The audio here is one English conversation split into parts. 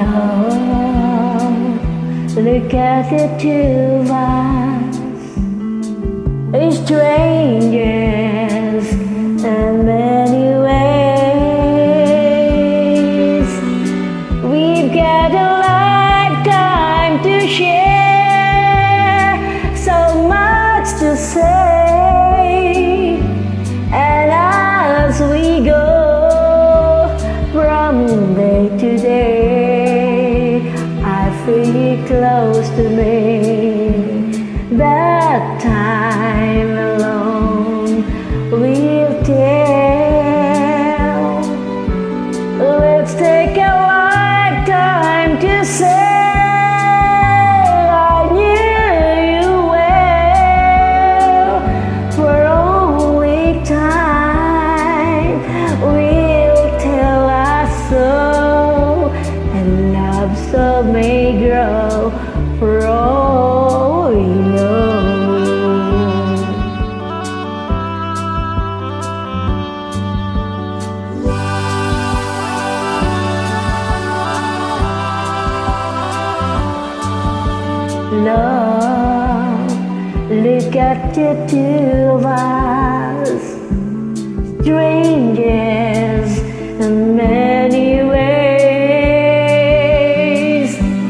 Love, look at the two of us, strangers in many ways. We've got a lifetime to share, so much to say, and as we go from day to day, I feel you close to me. That time alone will tell. Let's take a lifetime to say I knew you well. For only time will tell us so, and love so may grow for all we know. Love, look at the two of us, strangers in many ways.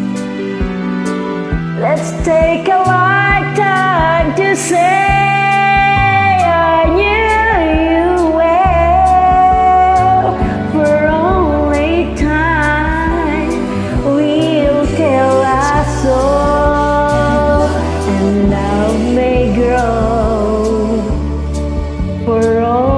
Let's take a lifetime to say I knew you well. For only time will tell us so, and love may grow for all.